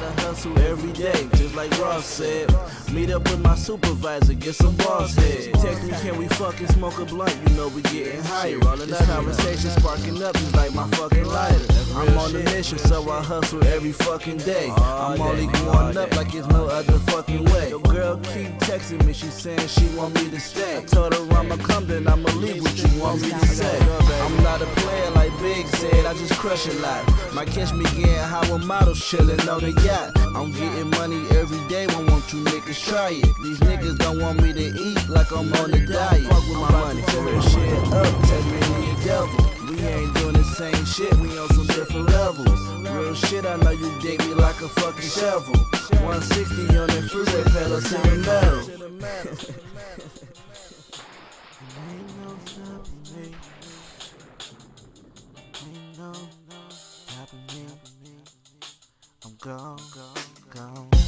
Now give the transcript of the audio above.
gotta hustle every day, just like Ross said. Meet up with my supervisor, get some boss head. Text me, can we fucking smoke a blunt? You know we getting higher. This conversation sparking up just like my fucking lighter. I'm on a mission, so I hustle every fucking day. I'm only going up like it's no other fucking way. Your girl keep texting me, she saying she want me to stay. I told her I'ma come, then I'ma leave what you want me to say. I'm not a player like Big said, I just crush a lot. Might catch me getting high with models chillin' on the yacht. I'm getting money every day, why won't you niggas try it? These niggas don't want me to eat like I'm on a diet. Fuck with my money, tear shit up, tell me the devil. We ain't doing the same shit, we on some different levels. Real shit, I know you dig me like a fucking shovel. 160 on that freeway, pedal to the metal. Ain't no stopping me. Ain't no stopping me. I'm gone, gone, gone.